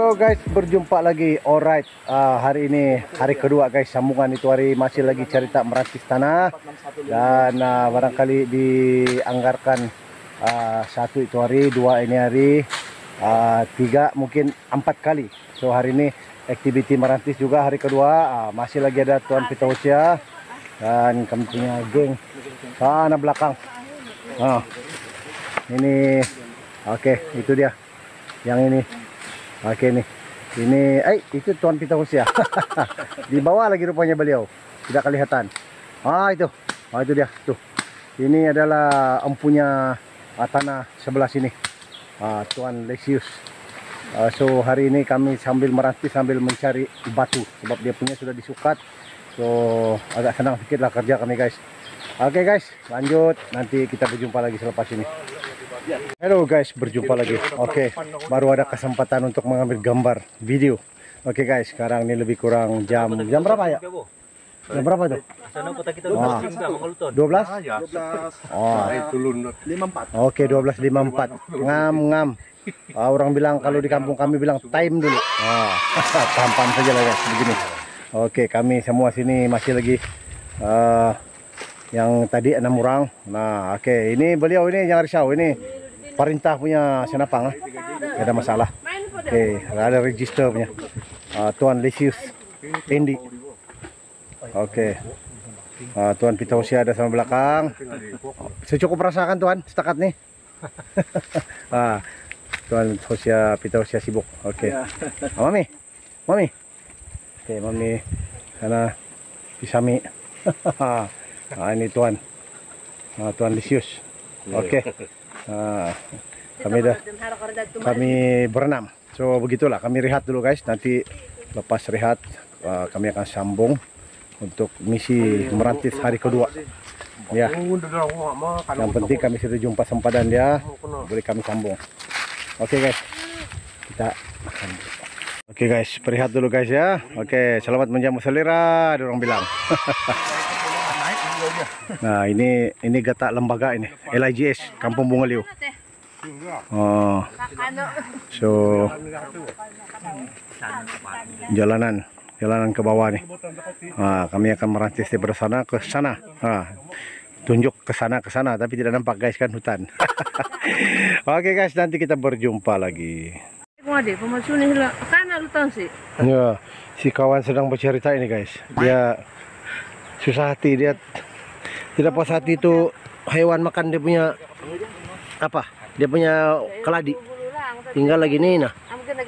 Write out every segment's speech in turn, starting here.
Halo guys, berjumpa lagi. Alright, hari ini hari kedua guys, sambungan itu hari masih lagi cerita merantis tanah. Dan barangkali dianggarkan satu itu hari, dua ini hari, tiga mungkin 4 kali. So hari ini aktiviti merantis juga hari kedua. Masih lagi ada Tuan Pitausia dan kami punya geng sana belakang. Ini oke, itu dia yang ini. Oke nih, ini itu Tuan Pitausia. Di bawah lagi rupanya beliau, tidak kelihatan. Itu dia tuh. Ini adalah empunya tanah sebelah sini, Tuan Lesius. So hari ini kami sambil merantis sambil mencari batu sebab dia punya sudah disukat. So agak senang sedikit lah kerja kami guys. Oke guys, lanjut, nanti kita berjumpa lagi selepas ini. Halo guys, berjumpa lagi. Oke, baru ada kesempatan untuk mengambil gambar video. Oke guys, sekarang ini lebih kurang jam berapa ya? Jam berapa tuh? 12? Oke, 12.54. Ngam. Orang bilang kalau di kampung kami bilang time dulu. Paham saja lah guys, begini. Oke, kami semua sini masih lagi yang tadi 6 orang. Nah, oke, ini beliau ini jangan risau, ini perintah punya senapang, tidak ada masalah. Oke, ada register punya Tuan Lesius Endi. Oke, Tuan Pitausia ada sama belakang. Secukup rasakan Tuan setakat nih. Tuan Pitausia sibuk. Oke, Mami. Oke, Mami sana Pisami. Ini Tuan Lesius. Oke. Kami berenam. So begitulah, kami rehat dulu guys. Nanti lepas rehat kami akan sambung untuk misi merantis hari kedua. Ya. Yang penting kami sudah jumpa sempadan dia, boleh kami sambung. Oke guys. Oke guys, berehat dulu guys ya. Oke, selamat menjamu selera, ada orang bilang. Nah, ini gata lembaga ini, LIGS Kampung Bunga Liu. So jalanan ke bawah nih. Kami akan merantis dari sana ke sana. Tunjuk ke sana tapi tidak nampak guys, kan hutan. Oke guys, nanti kita berjumpa lagi. Ya, si kawan sedang bercerita ini guys. Dia susah hati, dia tidak puas hati itu hewan makan dia punya apa? Dia punya keladi. Tinggal lagi nih nah.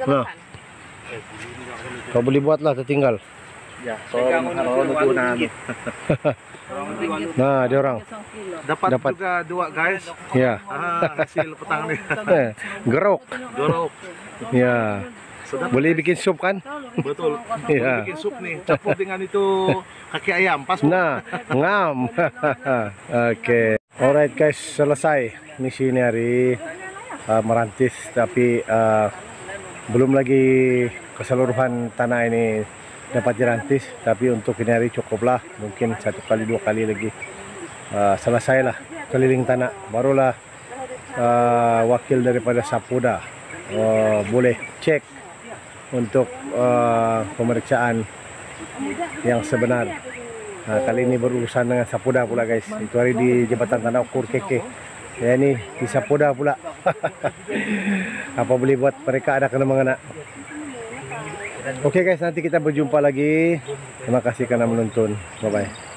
Kau boleh buatlah tertinggal. Ya, nah, dia orang dapat juga 2 guys. Ya. Hasil petang nih. Gerok. Ya. Boleh bikin sup kan? Betul. Ya. Bikin sup nih, campur dengan itu kaki ayam, pas. Nah, ngam. Oke. Alright guys, selesai misi ini hari merantis, tapi belum lagi keseluruhan tanah ini dapat dirantis, tapi untuk ini hari cukuplah, mungkin 1 kali 2 kali lagi selesailah keliling tanah, barulah wakil daripada Sapuda boleh cek untuk pemeriksaan yang sebenar. Kali ini berurusan dengan Sapuda pula guys. Itu hari di Jembatan Tanah Ukur Keke. Ya ini di Sapuda pula. Apa boleh buat, mereka ada kena mengena. Oke guys, nanti kita berjumpa lagi. Terima kasih karena menonton. Bye bye.